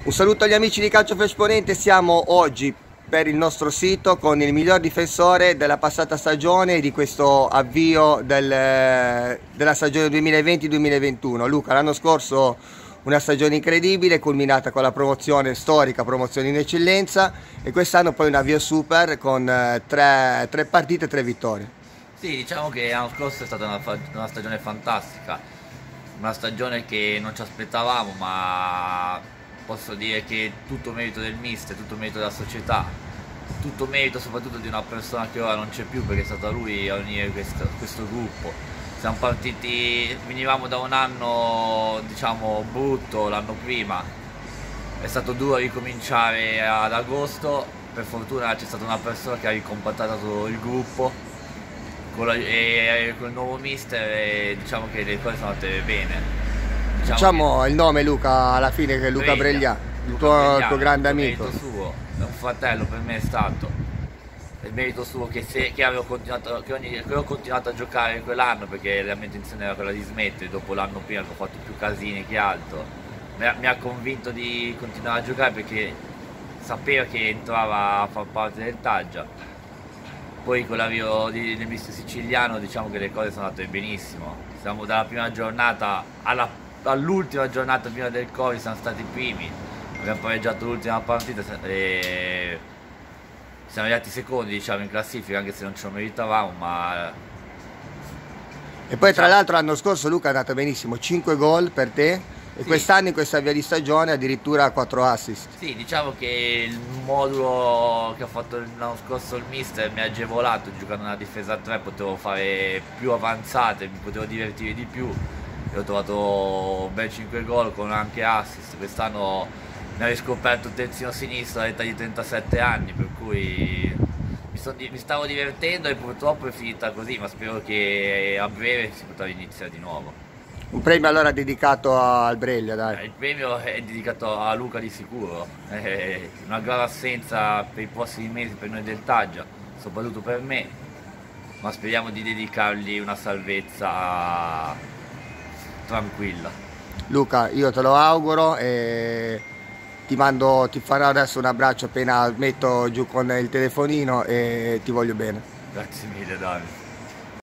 Un saluto agli amici di Calcio Flash Ponente, siamo oggi per il nostro sito con il miglior difensore della passata stagione e di questo avvio della stagione 2020-2021. Luca, l'anno scorso una stagione incredibile, culminata con la promozione storica, promozione in eccellenza, e quest'anno poi un avvio super con tre partite e 3 vittorie. Sì, diciamo che l'anno scorso è stata una stagione fantastica, una stagione che non ci aspettavamo, ma posso dire che tutto merito del mister, tutto merito della società, tutto merito soprattutto di una persona che ora non c'è più, perché è stato lui a unire questo gruppo. Siamo partiti, venivamo da un anno diciamo brutto l'anno prima, è stato duro ricominciare ad agosto, per fortuna c'è stata una persona che ha ricompattato il gruppo e con il nuovo mister, diciamo che le cose sono andate bene. Diciamo il nome, Luca, alla fine, che è Luca Breglia, il tuo grande amico. Merito suo, è un fratello per me, è stato il merito suo che ho continuato a giocare quell'anno, perché la mia intenzione era quella di smettere dopo l'anno prima, che ho fatto più casini che altro. Mi ha convinto di continuare a giocare perché sapeva che entrava a far parte del Taggia. Poi con l'avvio del mister siciliano diciamo che le cose sono andate benissimo. Siamo dalla prima giornata all'ultima giornata prima del Covid, siamo stati primi, abbiamo pareggiato l'ultima partita e siamo arrivati secondi diciamo in classifica, anche se non ce lo meritavamo, ma... E poi tra l'altro l'anno scorso, Luca, è andato benissimo, 5 gol per te, e sì, quest'anno in questa via di stagione addirittura 4 assist. Sì, diciamo che il modulo che ha fatto l'anno scorso il mister mi ha agevolato, giocando una difesa a 3 potevo fare più avanzate, mi potevo divertire di più. Io ho trovato ben 5 gol con anche assist. Quest'anno mi ha riscoperto il terzino sinistro all'età di 37 anni, per cui mi stavo divertendo e purtroppo è finita così, ma spero che a breve si potrà iniziare di nuovo. Un premio allora dedicato al Breglia, dai. Il premio è dedicato a Luca di sicuro, una grave assenza per i prossimi mesi per noi del Taggia, soprattutto per me, ma speriamo di dedicargli una salvezza tranquilla. Luca, io te lo auguro e ti farò adesso un abbraccio appena metto giù con il telefonino, e ti voglio bene. Grazie mille, Davide.